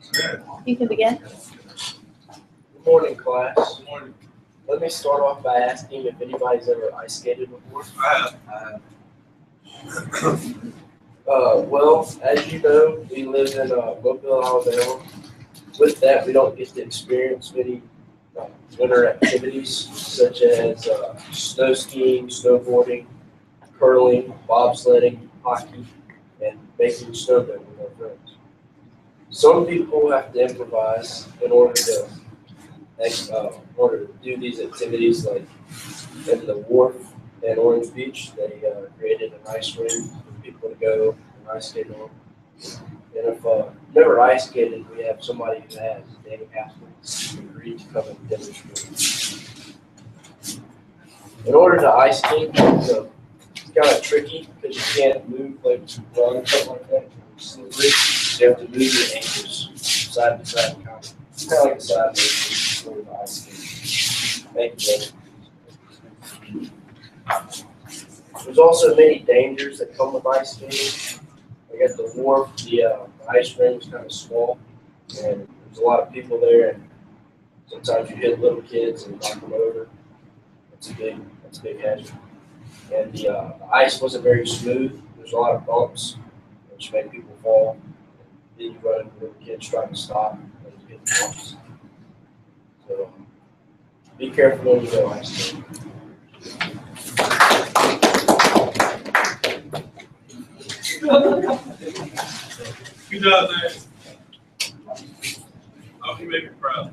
You can begin. Good morning, class. Good morning. Let me start off by asking if anybody's ever ice skated before. I have. Well, as you know, we live in Mobile, Alabama. With that, we don't get to experience many winter activities such as snow skiing, snowboarding, curling, bobsledding, hockey, and making snowboarding with our friends. Some people have to improvise in order to do these activities, like in the wharf in Orange Beach, they created an ice rink for people to go and ice skate on. And if never ice skated, we have somebody who has, Danny Haskell, agreed to come and demonstrate. In order to ice skate, it's kind of tricky because you can't move like run or something like that. Slippery. So you have to move your ankles side to side, kind of like a side motion in order to ice skate. Make it better. There's also many dangers that come with ice skating. Like at the wharf, the ice rink is kind of small, and there's a lot of people there, and sometimes you hit little kids and knock them over. That's a big hazard. And the ice wasn't very smooth. There's a lot of bumps, which make people fall. Then you run into little kids trying to stop, and you hit the bumps. So be careful when you go ice skating. Good job, man. I hope you make me proud.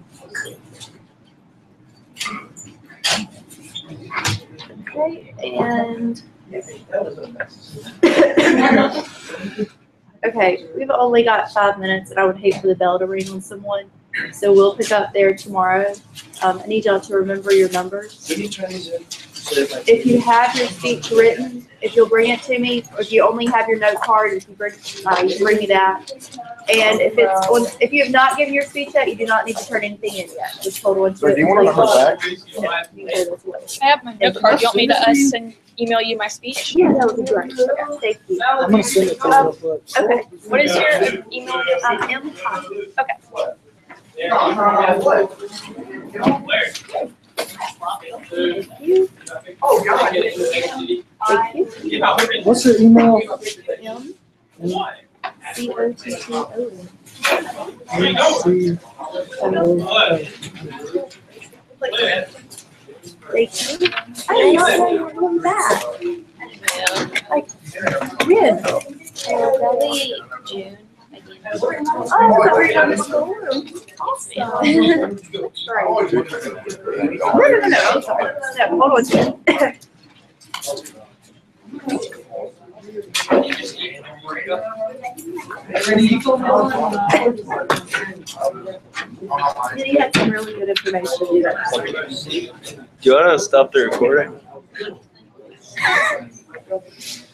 Okay, and okay, we've only got 5 minutes, and I would hate for the bell to ring on someone, so we'll pick up there tomorrow. I need y'all to remember your numbers. If you have your speech written, if you'll bring it to me, or if you only have your note card, if you bring me that. And if you have not given your speech yet, you do not need to turn anything in yet. Just hold on to it. Do you want to number back? No, you can throw this away. I have my note card. Do you want me to email you my speech? Yeah, that would be great. Okay, thank you. I'm going to send it to you real quick. Okay. What is your email address? M. Okay. Thank you. Thank you. What's your email? M. C-O-T-T-O-N. Thank you. I did not know you were going back. Like, when? Probably June. Oh, I thought we were going to school. Awesome. That's great. No. I'm sorry. No, hold on to it. He had some really good information to do that. Do you want to stop the recording?